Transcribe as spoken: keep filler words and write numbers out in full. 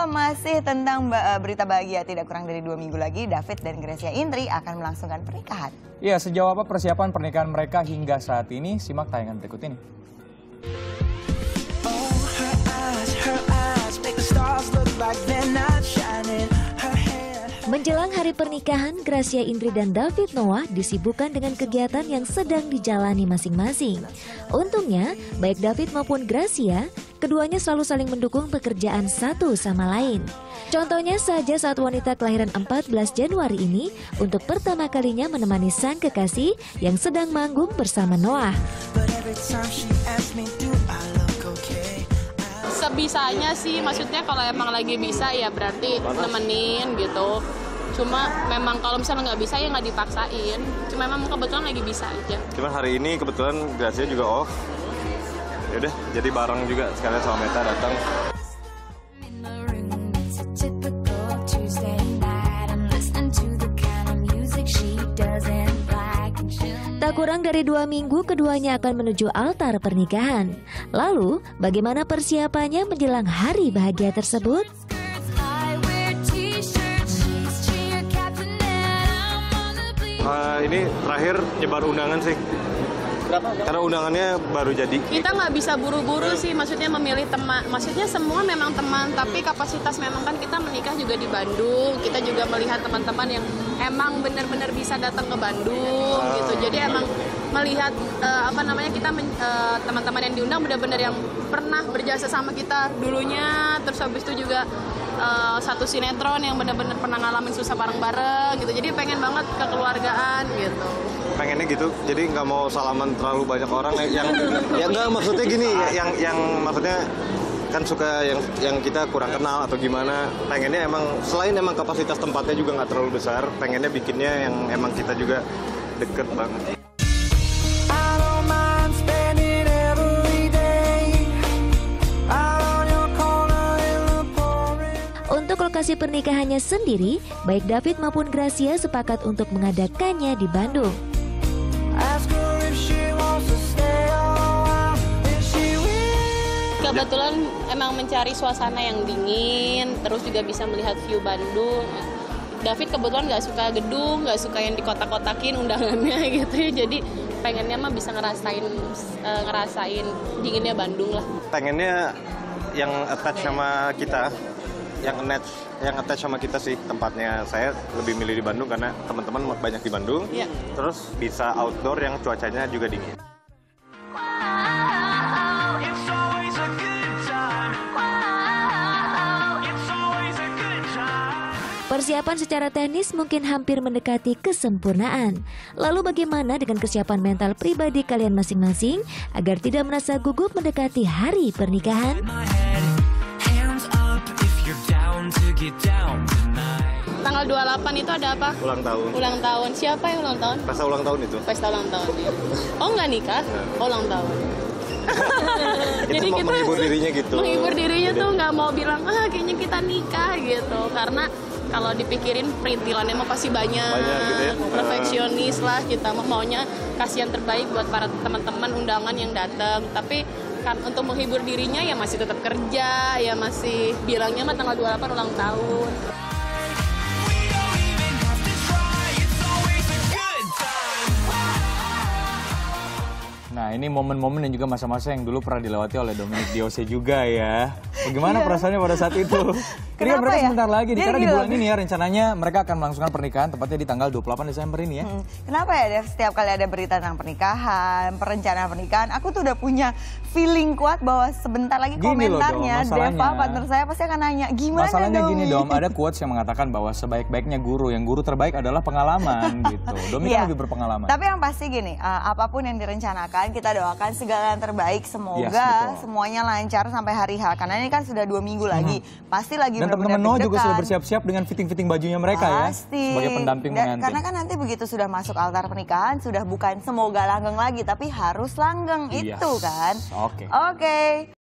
Halo, masih tentang uh, berita bahagia. Tidak kurang dari dua minggu lagi, David dan Gracia Indri akan melangsungkan pernikahan. Ya, sejauh apa persiapan pernikahan mereka hingga saat ini? Simak tayangan berikut ini. Menjelang hari pernikahan, Gracia Indri dan David Noah disibukkan dengan kegiatan yang sedang dijalani masing-masing. Untungnya, baik David maupun Gracia, keduanya selalu saling mendukung pekerjaan satu sama lain. Contohnya saja saat wanita kelahiran empat belas Januari ini untuk pertama kalinya menemani sang kekasih yang sedang manggung bersama Noah. Sebisanya sih, maksudnya kalau emang lagi bisa ya berarti nemenin gitu. Cuma memang kalau misalnya nggak bisa ya nggak dipaksain. Cuma memang kebetulan lagi bisa aja. Cuma hari ini kebetulan Gracia juga off. Yaudah, jadi bareng juga sekalian sama Meta datang. Tak kurang dari dua minggu keduanya akan menuju altar pernikahan. Lalu, bagaimana persiapannya menjelang hari bahagia tersebut? Uh, ini terakhir nyebar undangan sih. Karena undangannya baru jadi. Kita nggak bisa buru-buru sih, maksudnya memilih teman. Maksudnya semua memang teman, tapi kapasitas memang kan kita menikah juga di Bandung. Kita juga melihat teman-teman yang emang benar-benar bisa datang ke Bandung oh. gitu. Jadi emang melihat uh, apa namanya kita uh, teman-teman yang diundang benar-benar yang pernah berjasa sama kita dulunya. Terus habis itu juga uh, satu sinetron yang benar-benar pernah ngalamin susah bareng-bareng gitu. Jadi pengen banget kekeluargaan gitu. Pengennya gitu, jadi nggak mau salaman terlalu banyak orang yang ya nggak maksudnya gini, yang yang maksudnya kan suka yang yang kita kurang kenal atau gimana. Pengennya emang selain emang kapasitas tempatnya juga nggak terlalu besar, pengennya bikinnya yang emang kita juga deket banget. Untuk lokasi pernikahannya sendiri, baik David maupun Gracia sepakat untuk mengadakannya di Bandung. Kebetulan emang mencari suasana yang dingin, terus juga bisa melihat view Bandung. David kebetulan nggak suka gedung, nggak suka yang dikotak-kotakin undangannya gitu ya. Jadi pengennya mah bisa ngerasain uh, ngerasain dinginnya Bandung lah. Pengennya yang attach sama kita, yang attach yang attach sama kita sih tempatnya. Saya lebih milih di Bandung karena teman-teman banyak di Bandung. Yeah. Terus bisa outdoor yang cuacanya juga dingin. Persiapan secara teknis mungkin hampir mendekati kesempurnaan. Lalu bagaimana dengan kesiapan mental pribadi kalian masing-masing agar tidak merasa gugup mendekati hari pernikahan? Tanggal dua puluh delapan itu ada apa? Ulang tahun. Ulang tahun. Siapa yang ulang tahun? Pesta ulang tahun itu. Pesta ulang tahun. Ya. Oh, nggak nikah? Nah. Oh, ulang tahun. Jadi kita menghibur dirinya gitu. Menghibur dirinya tuh nggak mau bilang, ah kayaknya kita nikah gitu. Karena kalau dipikirin perintilannya mah pasti banyak. Banyak gitu ya. Perfeksionis lah kita. Maunya kasih yang terbaik buat para teman-teman undangan yang datang. Tapi kan untuk menghibur dirinya ya masih tetap kerja, ya masih bilangnya mah tanggal dua puluh delapan ulang tahun. Nah, ini momen-momen dan juga masa-masa yang dulu pernah dilewati oleh Dominic Diose juga ya. Bagaimana yeah. perasaannya pada saat itu? Kenapa mereka ya? Sebentar lagi, nih, karena di bulan ini ya rencananya mereka akan melangsungkan pernikahan tepatnya di tanggal dua puluh delapan Desember ini ya. Hmm. Kenapa ya Dev, setiap kali ada berita tentang pernikahan, perencanaan pernikahan, aku tuh udah punya feeling kuat bahwa sebentar lagi gini komentarnya loh, Dom, Deva, partner saya pasti akan nanya, gimana masalahnya Domi? Gini Dom, ada quotes yang mengatakan bahwa sebaik-baiknya guru, yang guru terbaik adalah pengalaman gitu. Domi yeah. kan lebih berpengalaman. Tapi yang pasti gini, uh, apapun yang direncanakan kita doakan segala yang terbaik, semoga yes, semuanya lancar sampai hari H. Karena ini kan sudah dua minggu hmm. lagi, pasti lagi dan teman-teman Noah juga sudah bersiap-siap dengan fitting-fitting bajunya mereka pasti. Ya sebagai pendamping pengantin. Karena kan nanti begitu sudah masuk altar pernikahan, sudah bukan semoga langgeng lagi, tapi harus langgeng yes. itu kan. Oke. Okay. Oke. Okay.